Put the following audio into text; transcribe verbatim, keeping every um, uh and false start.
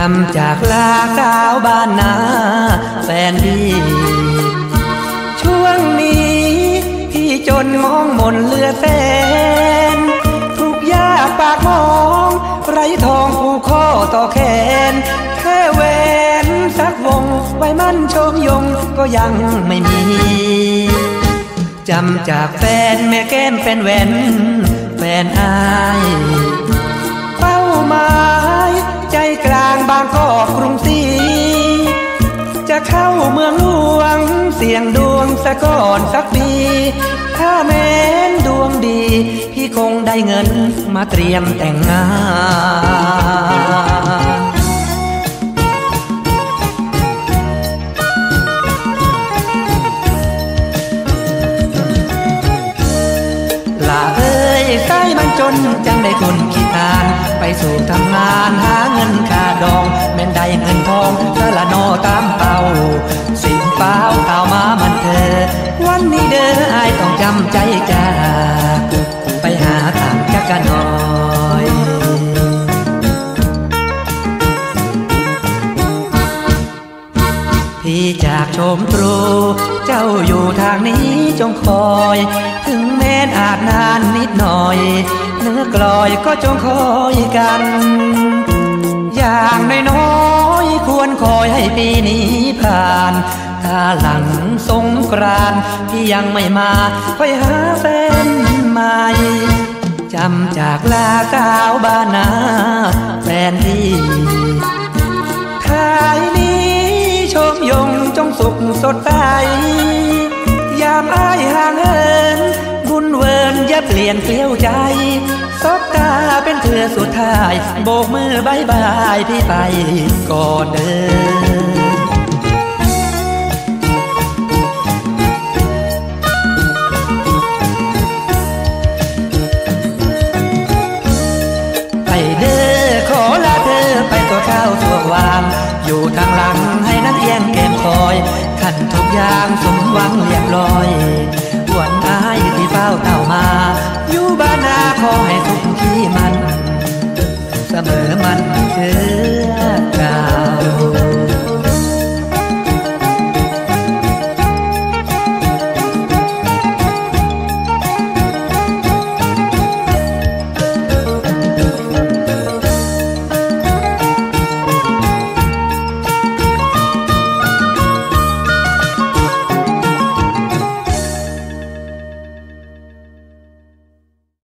ำจากลาสาวบ้านนาแฟนพี่ช่วงนี้พี่จนมองมนเหลือแสนทุกยากปากมองไร้ทองผูกข้อต่อแขนแค่แหวนสักวงไว้มั่นโชมยงก็ยังไม่มีจำจากแฟนแม่แก้มแฟนแหวนแฟนอายเป้าหมายใจกลางบางกอกกรุงศรีจะเข้าเมืองหลวงเสี่ยงดวงสักก่อนสักปีถ้าแม้นดวงดีพี่คงได้เงินมาเตรียมแต่งงานลาเอ้ยใส่มันจนจังได้ทุนขี้ทานไปสู่ทำงานหาเงินค่าดองแม่นได้เงินทองสละโนตามเป้าสิ่งเป้าเต่ามามันเธอวันนี้เด้ออายต้องจำใจจากไปหาทางจักกันหน่อยพี่จากชมตรูเจ้าอยู่ทางนี้จงคอยถึงแม้นอาจนานนิดหน่อยเนื้อกลอยก็จงคอยกันอย่างน้อยๆควรคอยให้ปีนี้ผ่านถ้าหลังสงกรานต์พี่ยังไม่มาค่อยหาแฟนใหม่จำจากลาสาวบ้านนาแฟนพี่ท้ายนี้ชมยงจงสุขสดใสยามอ้ายห่างเหินบุญเวิร์นอย่าเปลี่ยนเกลี้ยวใจซบตาเป็นเธอสุดท้ายโบกมือบายบายพี่ไปก่อนเดินไปเด้อขอลาเธอไปตัวข้าวตัววางอยู่ทางหลังให้นั่งเอียงแก้มคอยขันทุกอย่างสมหวังเรียบร้อย